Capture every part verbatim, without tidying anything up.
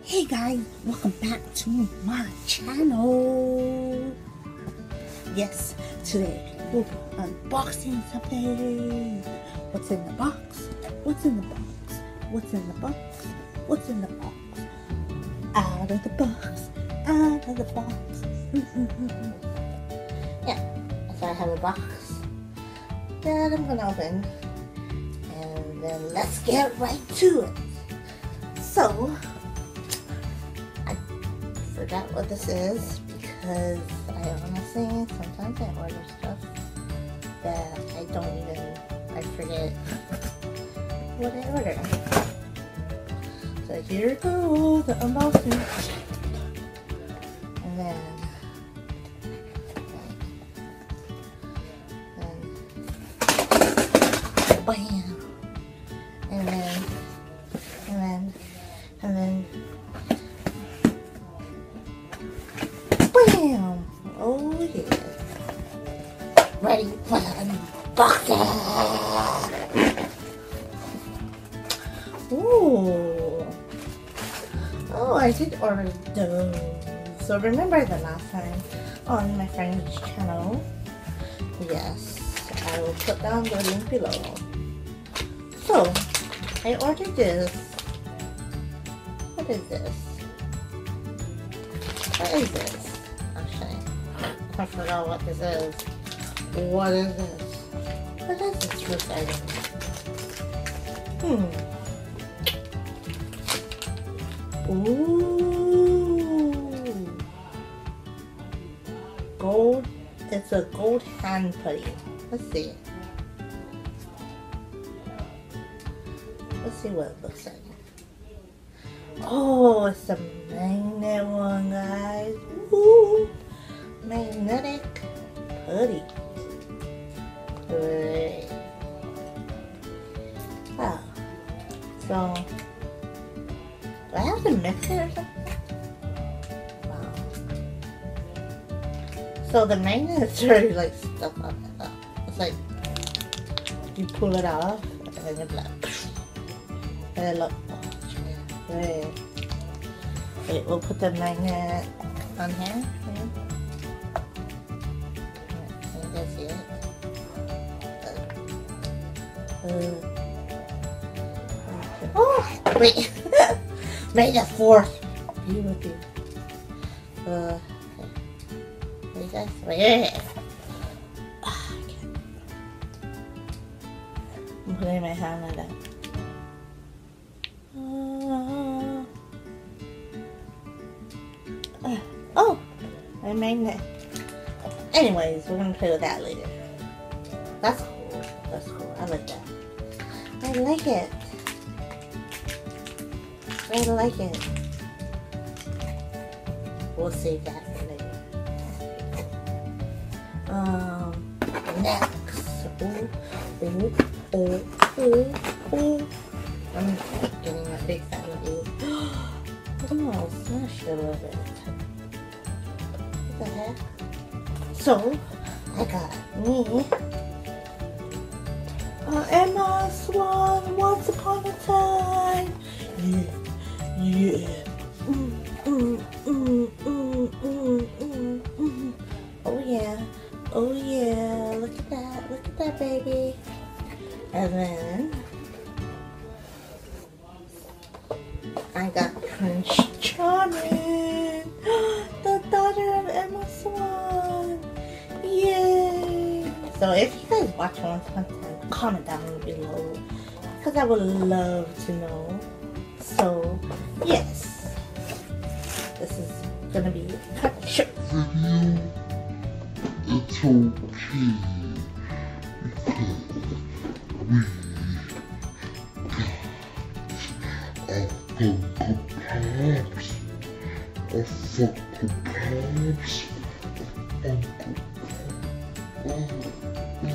Hey guys, welcome back to my channel. Yes, today we'll be unboxing something. What's in the box? What's in the box? What's in the box? What's in the box? Out of the box, out of the box. Yeah, so I have a box that I'm gonna open, and then let's get right to it. So, I forgot what this is because I honestly, sometimes I order stuff that I don't even, I forget what I order. So here goes the unboxing. And then, and bam. And then, and then, and then, bam! Oh yeah. Ready for the unboxing! Ooh. Oh, I did order those. So remember the last time on my friend's channel? Yes, I will put down the link below. So, I ordered this. What is this? What is this? Actually, I forgot what this is. What is this? What is this first item? Hmm. Ooh. Gold. It's a gold hand putty. Let's see. Let's see what it looks like. Oh, it's a magnet one, guys. Ooh, magnetic putty. Great. Wow. So, do I have to mix it or something? Wow. So the magnet is already like stuck on it. It's like you pull it off and it's like, and it look. Wait. Wait, we'll put the magnet on here. Yeah. Can you guys see it? Uh, uh, oh, wait. May the fourth be with you. Uh, okay. You guys, wait, wait, wait. Ah, I can't. I'm putting my hand like that. Uh, oh, my magnet. Anyways, we're gonna play with that later. That's cool. That's cool. I like that. I like it. I like it. We'll save that for later. Um, next. Ooh, ooh, ooh, ooh, ooh. I'm getting a big fan of you. Oh, smash it a little bit. What the heck? So, I got me uh, Emma Swan, Once Upon a Time. Yeah, yeah. Mm, mm, mm, mm, mm, mm, mm. Oh yeah, oh yeah. Look at that, look at that, baby. And then I got Prince Charming, the daughter of Emma Swan. Yay! So if you guys watch Once Upon a Time, comment down below because I would love to know. So yes, this is gonna be cut short. Video, it's okay because we got a Funko Pops, a Funko Pops, a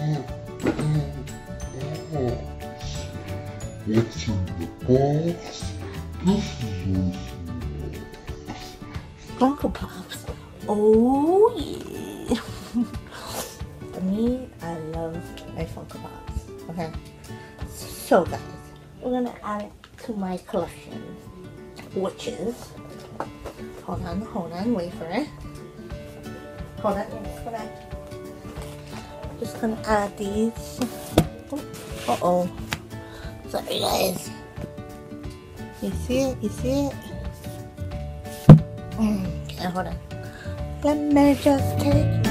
Funko Pops. What's in the box? This is what's in the box. Funko Pops. Oh yeah. For me, I love my Funko Pops. Okay. So guys, we're gonna add it to my collection. which is, hold on, hold on, wait for it. Hold on, I'm just gonna, just gonna add these. Uh oh. Sorry guys. You see it? You see it? Okay, hold on. Let me just take it.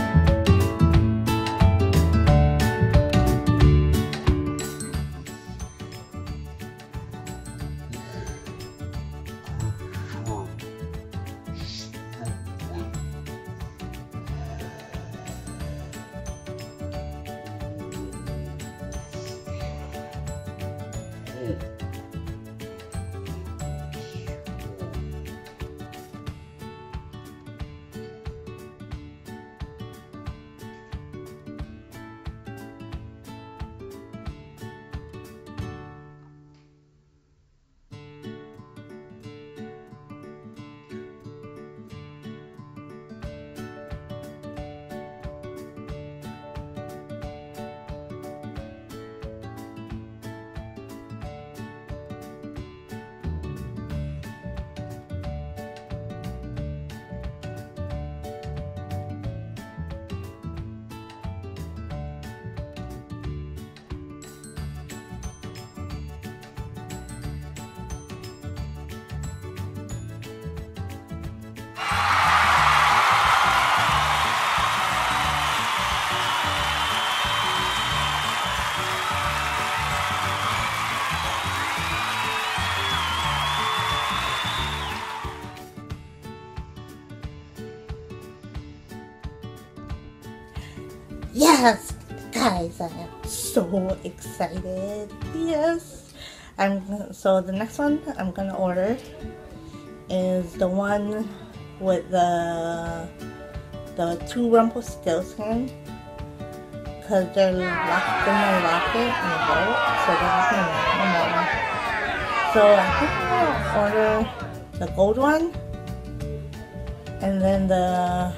Yes, guys, I am so excited. Yes, I'm so the next one I'm gonna order is the one with the the two Rumpelstiltskin, because they're locked in the locket and the boat, so they're not gonna no more. So I think I'm gonna order the gold one, and then the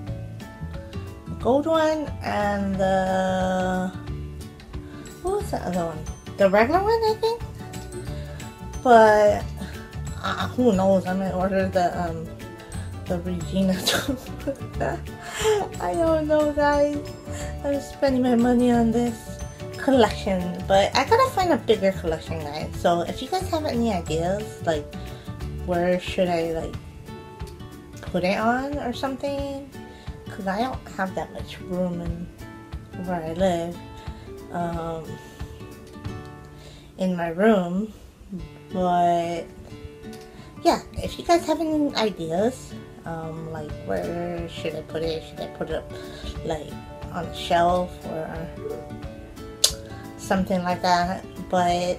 gold one, and the, what was the other one? The regular one, I think. But uh, who knows? I might order the um the Regina too. I don't know, guys. I'm spending my money on this collection, but I gotta find a bigger collection, guys. So if you guys have any ideas, like where should I like put it on or something, because I don't have that much room in where I live, um, in my room. But yeah, if you guys have any ideas, um, like where should I put it? Should I put it up like on a shelf or something like that? But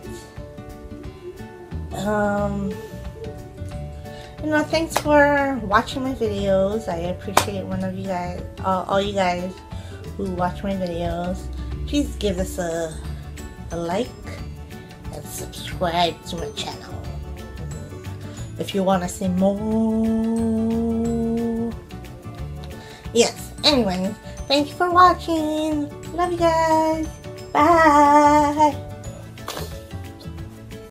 um, you know, thanks for watching my videos. I appreciate one of you guys, all, all you guys who watch my videos. Please give us a, a like and subscribe to my channel if you want to see more. Yes, anyways, thank you for watching. Love you guys. Bye.